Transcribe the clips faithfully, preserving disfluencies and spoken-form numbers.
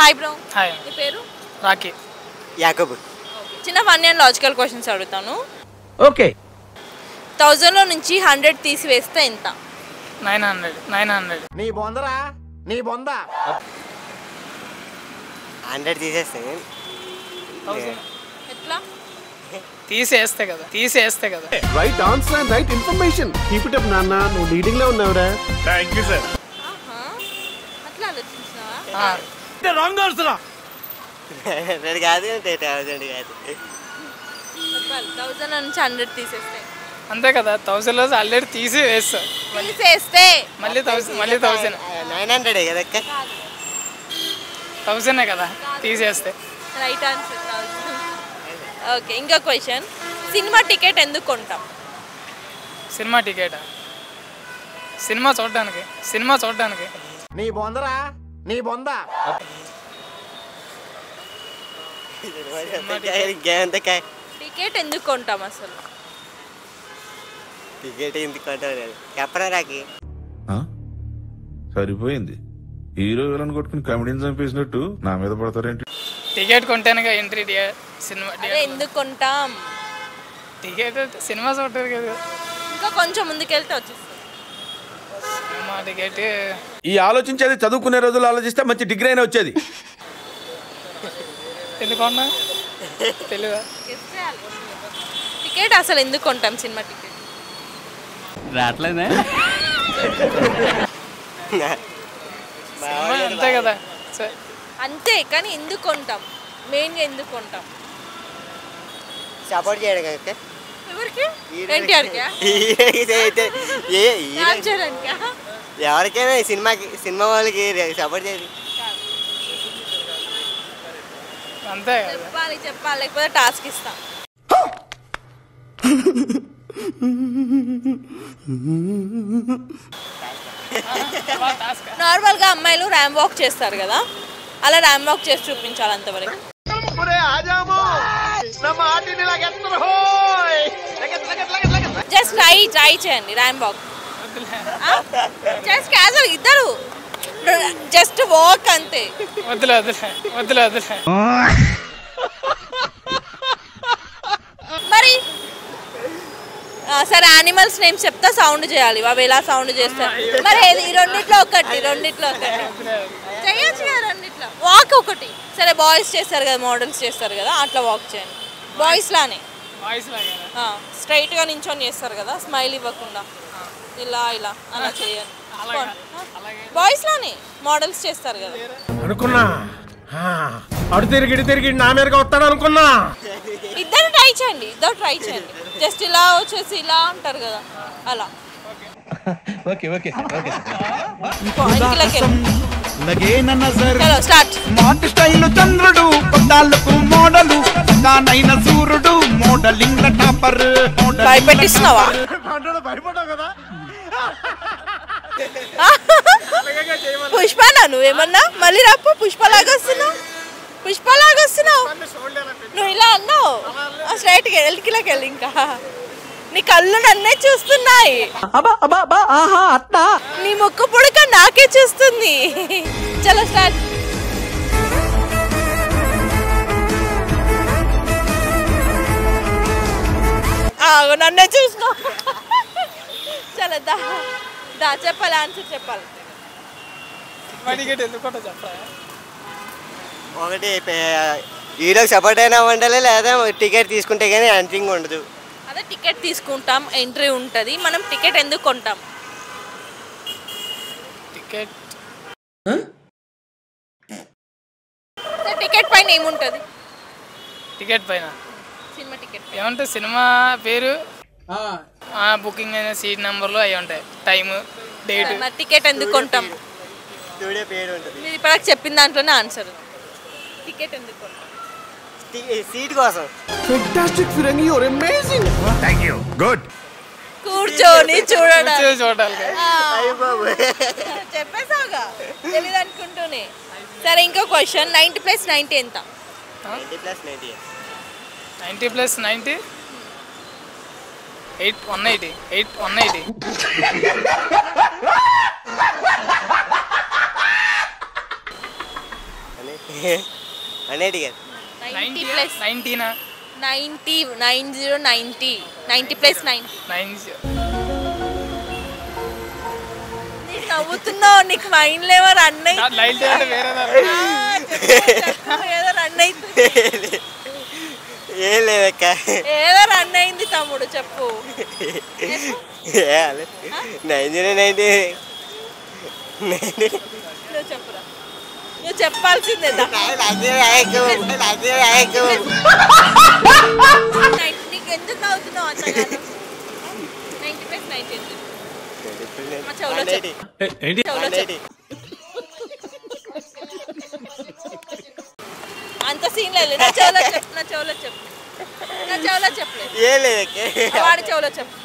Hi bro. Hi. నీ పేరు? Rocky. Yakub. చిన్న ఫన్నీ అండ్ లాజికల్ క్వశ్చన్స్ అడుగుతాను. ఓకే. థౌజండ్లో నుంచి హండ్రెడ్ తీసివేస్తే ఎంత? Nine hundred. Nine hundred. నీ బొందరా నీ బొంద. హండ్రెడ్ తీసేస్తే ఎట్లా? తీసేస్తే కదా తీసేస్తే కదా right answer and right information. Keep it up నాన్న, నువ్వు లీడింగ్ లో ఉన్నావురా. Thank you sir. ఆహా, అట్లా ఆలోచించినావా? Wrong answer. హండ్రెడ్ కాదు, థౌసండ్ కాదు. థౌజండ్ నుంచి హండ్రెడ్ తీసేస్తే అంతే కదా. థౌసండ్ లో ఆల్రెడీ తీసి వేస్తా. తీసేస్తే మళ్ళీ థౌసండ్ మళ్ళీ థౌసండ్ నైన్ హండ్రెడ్ కదా. థౌసండే కదా తీసేస్తే. Right answer thousand. ఓకే, ఇంకో క్వశ్చన్. సినిమా టికెట్ ఎందుకు కొంటాం? సినిమా టికెట్ సినిమా చూడడానికి సినిమా చూడడానికి నీ బొందరా నీ బొంద. టికెట్ ఎందుకు కొంటాం అసలు? టికెట్ ఎందుకు కొంటావు చెప్పరా రాకి? సరిపోయింది. హీరో విలన్ కొట్టుకుని కమెడీని చంపేసినట్టు నా మీద పడతారేంటి? టికెట్ కొంటానుగా ఎంట్రీ సినిమా ఎందుకు కొంటాం? టికెట్ సినిమా చూడటారు కదా. ఇంకా కొంచెం ముందుకెళ్తే వచ్చేస్తుంది. సినిమా టికెట్ ఈ ఆలోచించేది చదువుకునే రోజులు ఆలోచిస్తే మంచి డిగ్రీ అయినా వచ్చేది. ఎందుకన్నా తెలియదా? టికెట్ అసలు ఎందుకు కొంటాం? సినిమా టికెట్ రావట్లేదే. అంతే కదా. అంతే, కానీ ఎందుకు కొంటాం? మెయిన్గా ఎందుకు కొంటాం? సపోర్ట్ చేయడం కదా. ఎవరికి? ఎన్టీఆర్కి? ఎవరికైనా సినిమాకి సినిమా వాళ్ళకి సపోర్ట్ చేయాలి. అంతే చెప్పాలి చెప్పాలి, లేకపోతే టాస్క్ ఇస్తాం. నార్మల్ గా అమ్మాయిలు ర్యామ్ వాక్ చేస్తారు కదా, అలా ర్యామ్ వాక్ చేసి చూపించాలి అంతవరకు. జస్ట్ ట్రై ట్రై చేయండి ర్యామ్ వాక్. జస్ట్ క్యాజువల్ ఇద్దరు జస్ట్ వాక్ అంతే. వద్దులే వద్దులే వద్దులే వద్దులే. మరి సరే, యానిమల్స్ నేమ్స్ చెప్తా, సౌండ్ చేయాలి. అవి ఎలా సౌండ్ చేస్తారు? మరి ఈ రెండిట్లో ఒకటి రెండిట్లో ఒకటి చేయొచ్చు కదా. రెండిట్లో వాక్ ఒకటి. సరే, బాయ్స్ చేస్తారు కదా, మోడల్స్ చేస్తారు కదా, అట్లా వాక్ చేయండి. బాయ్స్ లానే స్ట్రైట్ గా నించొని చేస్తారు కదా, స్మైల్ ఇవ్వకుండా ఇలా ఇలా అలా చేయండి. బాయ్స్ లానే మోడల్స్ చేస్తారు కదా. అనుకున్నా అడు తిరిగి ఇటు తిరిగి నా మీదగా వస్తాడు అనుకున్నా. ఇద్దరు ట్రై చేయండి, ఇద్దరు ట్రై చేయండి. జస్ట్ ఇలా వచ్చేసి ఇలా అంటారు కదా, అలా. Okay okay okay. చలో స్టార్ట్. మాట్ స్టైల్ చంద్రుడు, కొట్టాలకు మోడలు, నానైన సూర్యుడు, మోడలింగ్ టాపర్. భయపెట్టిస్తున్నావా? భయపడ్డావు కదా. పుష్పనా నువ్వేమన్నా? మళ్ళీ రాపు. పుష్పలాగా వస్తున్నావు, పుష్పలాగా వస్తున్నావు. నువ్వు ఇలా అన్నావు స్ట్రైట్ గా ఎల్కిలోకి వెళ్ళి. ఇంకా నీ కళ్ళు నన్నే చూస్తున్నాయి. నీ ముక్కు పొడక నాకే చూస్తుంది. చలో స్టార్ట్. నన్నే చూసినావు. చలో దా దా చెప్పాలి, ఆన్సర్ చెప్పాలి. ఒకటి హీరోకి సపోర్ట్ అయినా ఉండాలి, లేదా టికెట్ తీసుకుంటే కానీ ఎంట్రింగ్ ఉండదు. అదే టికెట్ తీసుకుంటాం, ఎంట్రీ ఉంటుంది. మనం టికెట్ ఎందుకు కొంటాం? టికెట్ టికెట్ పైన ఏముంటుంది? టికెట్ పైన సినిమా టికెట్ ఏమంటే సినిమా పేరు, బుకింగ్ అయిన సీట్ నెంబర్లు అవి ఉంటాయి, టైము, డేట్. మరి టికెట్ ఎందుకు కొంటాం? పేరు ఉంటుంది. మీరు ఇప్పుడు చెప్పిన దాంట్లోనే ఆన్సర్. టికెట్ ఎందుకు కొంటాం? సీట్ కోసం. ఫెంటాస్టిక్ ఫిరంగి, you are amazing. Thank you. Good. కూర్చొని చూడడం చూడాలి. చెప్పేసావుగా, తెలియదు అనుకుంటూనే. సరే, ఇంకో క్వశ్చన్. నైన్టీ ప్లస్ నైన్టీ ఎంత? Ninety plus ninety eight one eighty eight one eighty one eighty కదా నైంటీ ప్లస్ నైన్టీనా ninety nine zero ninety ninety plus nine nine నీకు నవ్వుతున్నావు నీకు మైండ్ లేవో రన్ లైట్ అంటే వేరే ఏదో రన్ అవుతుంది ఏం లేదక్క ఏదో రన్ అయింది తమ్ముడు చెప్పు నైన్ జీరో నైన్టీ నువ్వు చెప్పురా నువ్వు చెప్పాల్సిందే నీకు ఎందుకు నవ్వుతున్నావు అంతగా నైంటీ ప్లస్ నైంటీ చెవులో చెప్పు చెవులో చెప్పు అంత సీన్ లేదు నా చెవులో చెప్పు నా చెవులో చెప్పు నా చెవులో చెప్పలేదు ఏం లేదక్క వాడి చెవులో చెప్పు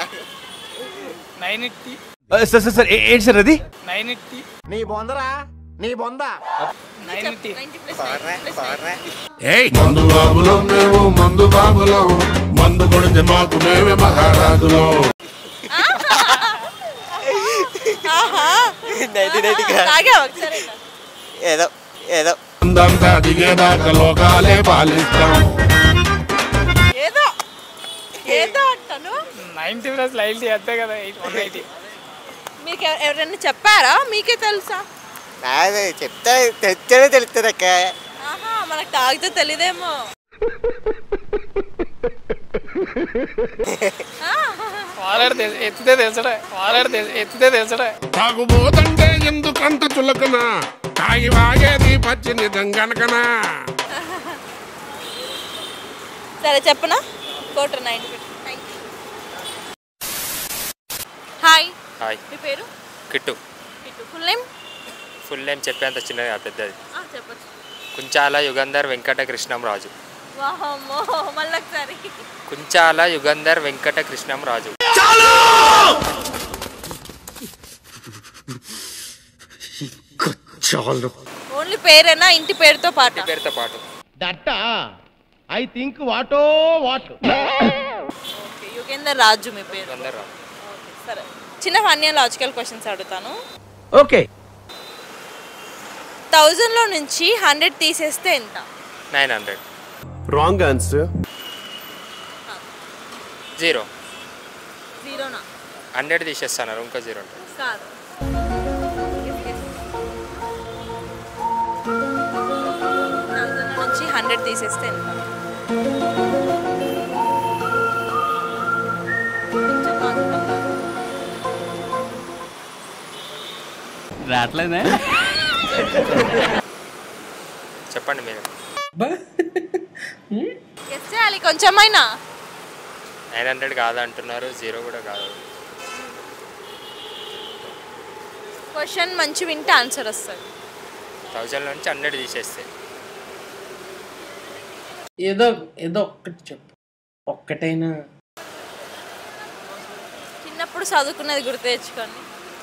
nine eighty sir sir sir ఏంటి సార్ అది నైన్ ఎయిటీ నీ బొందరా నీ బొంద నైన్ ఎయిటీ నైంటీ ప్లస్ ఏయ్ మందు బాబులో మేము మందు బాబులో మందు కొడితే మాకు మేమే మహారాజులో నైన్టీ నైన్టీ తాగావా ఒకసారి ఏదో ఏదో అందంతా దిగేదాకా లోకాలే పాలిస్తాం ఏదో ఏదో అంటాను నైన్టీ ప్లస్ లైట్ అంతే కదా వన్ ఎయిటీ మీకు ఎవ- ఎవరైనా చెప్పారా మీకే తెలుసా నాకు చెప్తా తెచ్చనే తెలుస్తుంది అక్క ఆహా మనకు తాగితే తెలియదేమో వాలర్ ఎత్తితే తెలుసడే వాలర్ ఎత్తితే తెలుసడే తాగుబోతంటే ఎందుకంత చులకనా తాగి వాగేది పచ్చి నిజం గనకనా సరే చెప్పనా కోటర్ నైన్టీ హాయ్ హాయ్ మీ పేరు Kittu Kittu full name full name చెప్పేంత చిన్నది ఆ పెద్దది చెప్పచ్చు కుంచాల యుగంధర్ వెంకట కృష్ణం రాజు వాహమ్మో మళ్ళీ ఒకసారి కుంచాల యుగంధర్ వెంకట కృష్ణం రాజు ఓన్లీ పేరేనా ఇంటి పేరుతో పాటు పేరుతో పాటు that I think what what Yugender Raju మీ పేరు యుగంధర్ రాజు ఓకే, సరే చిన్న ఫన్నీ లాజికల్ క్వశ్చన్స్ అడుగుతాను ఓకే థౌజండ్లో నుంచి హండ్రెడ్ తీసేస్తే ఎంత nine hundred wrong answer. Zero జీరోనా హండ్రెడ్ తీసేస్తున్నారు ఇంకో జీరో ఉంటుంది కాదు థౌజండ్ నుంచి హండ్రెడ్ తీసేస్తే ఎంత కొంచెం కాదు. రావట్లేదే చెప్పండి మీరు Guess చేయాలి కొంచెమైనా నైన్ హండ్రెడ్ కాదు అంటున్నారు జీరో కూడా కాదు క్వశ్చన్ మంచి వింటే ఆన్సర్ వస్తుంది థౌజండ్ నుంచి హండ్రెడ్ తీసేస్తే ఏదో ఏదో ఒక్కటి చెప్పు ఒక్కటైనా చిన్నప్పుడు చదువుకున్నది గుర్తు తెచ్చుకోండి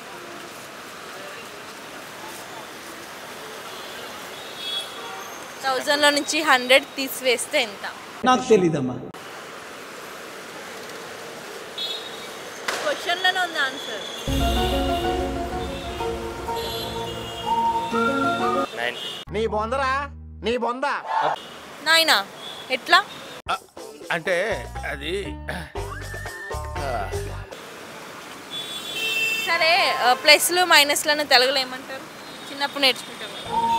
థౌజండ్లో నుంచి హండ్రెడ్ తీసివేస్తే ఎంత నాకు తెలీదమ్మా క్వశ్చన్లోనే ఉంది ఆన్సర్ నైన్ నీ బొందరా నీ బొంద నాయనా ఎట్లా అంటే అది సరే ప్లస్లు మైనస్లను తెలుగులో ఏమంటారు చిన్నప్పుడు నేర్చుకుంటాం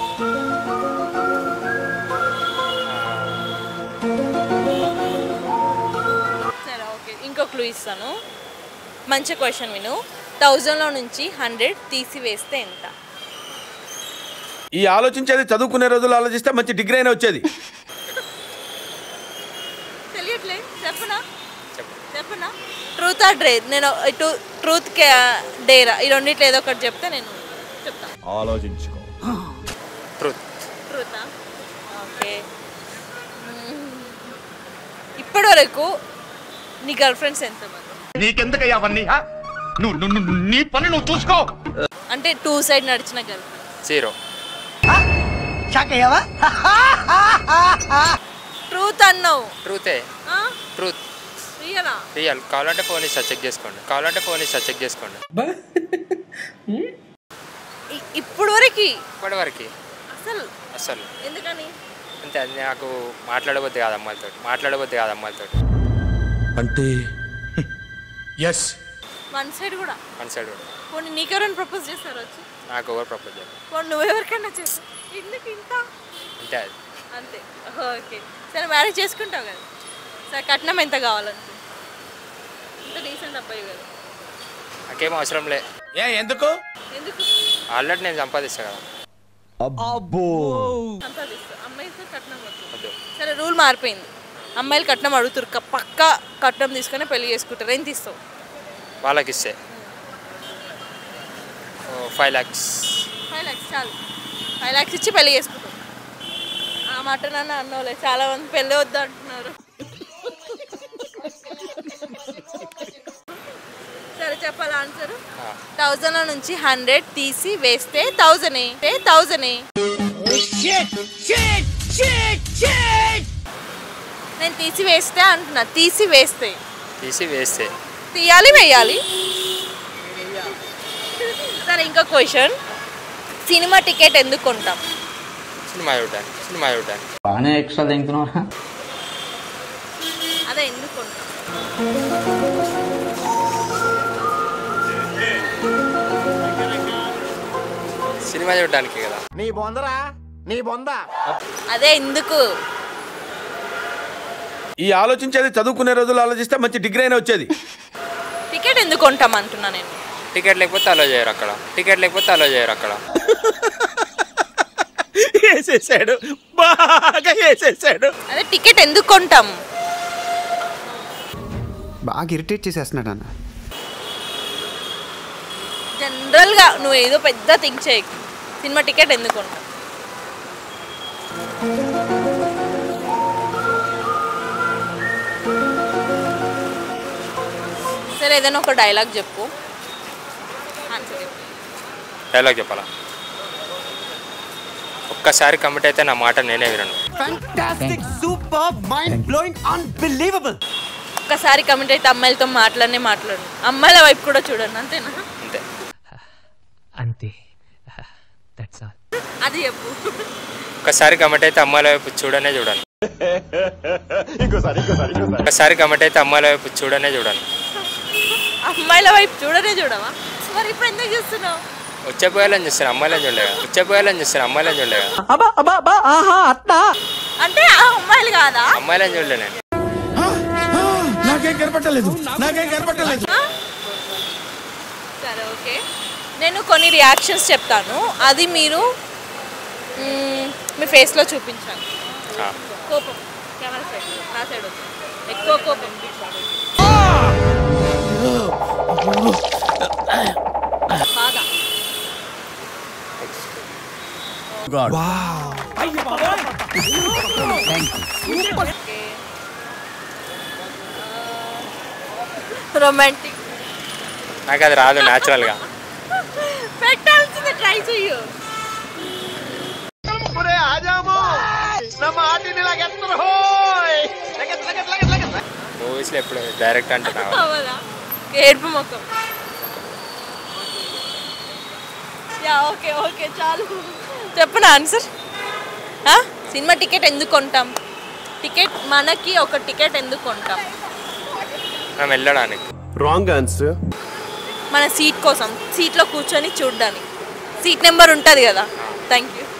సరే ఓకే ఇంకో క్లూ ఇస్తాను మంచి క్వశ్చన్ విను థౌజండ్లో నుంచి హండ్రెడ్ తీసివేస్తే ఎంత ఈ ఆలోచించేది చదువుకునే రోజులు ఆలోచిస్తే మంచి డిగ్రీ అయినా వచ్చేది తెలియట్లే చెప్పనా చెప్పు చెప్పనా ట్రూత్ ఆ డ్రే నేను ఇటు ట్రూత్ డేరా ఈ రెండిట్లో ఏదో ఒకటి చెప్తే నేను చెప్తాను ఆలోచించుకో ట్రూత్ ట్రూతా ఓకే ఇప్పటి వరకు నీ గర్ల్ ఫ్రెండ్స్ ఎంతమంది నీకెందుకయ్యా అవన్నీ ఆ? నువ్వు నువ్వు- నువ్వు- నీ పని నువ్వు చూసుకో అంటే టూ సైడ్ నడిచిన గర్ల్ ఫ్రెండ్స్ జీరో ట్రూత్ అన్నావు ట్రూతే ట్రూత్ రియలా రియల్ కావాలంటే ఫోన్ ఇస్తా చెక్ చేసుకోండి కావాలంటే ఫోన్ ఇస్తా చెక్ చేసుకోండి ఇప్పుడు వరకు ఇప్పటి వరకు అసలు అసలు ఎందుకని అంతే, అది నాకు మాట్లాడబోద్ది కాదు అమ్మాయిలతో, మాట్లాడబోద్ది కాదు అమ్మాయిలతో. అంటే ఎస్ వన్ సైడ్ కూడా వన్ సైడ్ కూడా. పోనీ నీకెవరైనా ప్రపోజ్ చేస్తారు వచ్చి? నాకు ఎవరు ప్రపోజ్ చేయాలి పోనీ నువ్వెవరికైనా చేస్తావు? ఎందుకు ఇంత అంతే అది. అంతే. ఓకే సరే, మ్యారేజ్ చేసుకుంటావు కదా, సరే కట్నం ఎంత కావాలనుకో? ఇంత డీసెంట్ అబ్బాయి కదా. నాకేం అవసరం లే. ఏ ఎందుకు? ఎందుకు? ఆల్రెడీ నేను సంపాదిస్తాను కదా. సంపాదిస్తా, అమ్మాయితో కట్నం వద్దు. వద్దు. సరే రూల్ మారిపోయింది, అమ్మాయిలు కట్నం అడుగుతారు, క- పక్కా కట్నం తీసుకొని పెళ్లి చేసుకుంటారు. ఎంత ఇస్తావు? వాళ్ళకి ఇస్తే ఫైవ్ ల్యాక్స్. ఫైవ్ ల్యాక్స్ చాలు. ఫైవ్ ల్యాక్స్ ఇచ్చి పెళ్లి చేసుకుంటాం. ఆ మాట నన్ను అన్నోలే, చాలా మంది పెళ్ళి వద్దు అంటున్నారు. సరే చెప్పాలి ఆన్సర్. థౌజండ్ నుంచి హండ్రెడ్ తీసి వేస్తే థౌజండ్ థౌజండ్ నేను తీసి వేస్తే అంటున్నా, తీసి వేస్తే. తీసి వేస్తే తీయాలి వేయాలి. సరే ఇంకో క్వశ్చన్, సినిమా టికెట్ ఎందుకు కొంటాం? సినిమా చూడడానికి. సినిమా చూడడానికి. బాగానే ఎక్స్ట్రా తింటున్నావా? అదే ఎందుకు కొంటాం? సినిమా చూడడానికి కదా. నీ బొందరా నీ బొంద. అదే ఎందుకు? ఈ ఆలోచించేది చదువుకునే రోజులు ఆలోచిస్తే మంచి డిగ్రీ అయినా వచ్చేది. టికెట్ ఎందుకు కొంటాం అంటున్నా నేను. టికెట్ లేకపోతే అలో చేయరు అక్కడ. టికెట్ లేకపోతే అలో చేయరు అక్కడ. వేసేసాడు, బాగా వేసేసాడు. అదే టికెట్ ఎందుకు కొంటాం? బాగా ఇరిటేట్ చేసేస్తున్నాడు అన్న. జనరల్గా నువ్వు ఏదో పెద్ద థింక్ చేయకు, సినిమా టికెట్ ఎందుకు కొంటాం? సరే ఏదైనా ఒక డైలాగ్ చెప్పు, ఆన్సర్ చెప్పు. డైలాగ్ చెప్పాలా? ఒక్కసారి కమిట్ అయితే నా మాట నేనే వినను. Fantastic, super, mind blowing, unbelievable. ఒక్కసారి కమిట్ అయితే అమ్మాయిలతో మాట్లాడనే మాట్లాడు, అమ్మాయిల వైపు కూడా చూడండి, అంతేనా? అంతే అంతే. That's all. అది చెప్పు. ఒక్కసారి కమిట్ అయితే అమ్మాయిల వైపు చూడనే చూడను. ఒక్కసారి కమిట్ అయితే అమ్మాయిల వైపు చూడనే చూడను. అమ్మాయిల వైపు చూడనే చూడవా? మరి ఇప్పుడు ఎందుకు చూస్తున్నావు? వచ్చేపోయాలని చూస్తాను, అమ్మాయిలని చూడలేగా. వచ్చేపోయాలని చూస్తాను, అమ్మాయిలని చూడలేగా. అంటే ఆ అమ్మాయిలు కాదా? అమ్మాయిలని చూడలే నేను. నాకేం కనపట్టలేదు, నాకేం కనపట్టలేదు. సరే ఓకే, నేను కొన్ని రియాక్షన్స్ చెప్తాను, అది మీరు మ్మ్, మీ ఫేస్లో చూపించాలి. ఆ. కోపం కెమెరా సైడ్, నా సైడ్ వద్దు. ఎక్కువ కోపం. బాగా. రొమాంటిక్. నాకు అది రాదు న్యాచురల్గా. పెట్టాల్సింది ట్రై చెయ్యు. మూవీస్లో ఎప్పుడు డైరెక్ట్ అంటున్నావు? అవదా ఏడుపు మొక్కం. యా ఓకే ఓకే చాలు. చెప్పు నా ఆన్సర్. సినిమా టికెట్ ఎందుకు కొంటాం? టికెట్ మనకి ఒక టికెట్ ఎందుకు కొంటాం? మనం వెళ్ళడానికి. Wrong answer. మన సీట్ కోసం, సీట్లో కూర్చొని చూడడానికి. సీట్ నెంబర్ ఉంటుంది కదా. Thank you.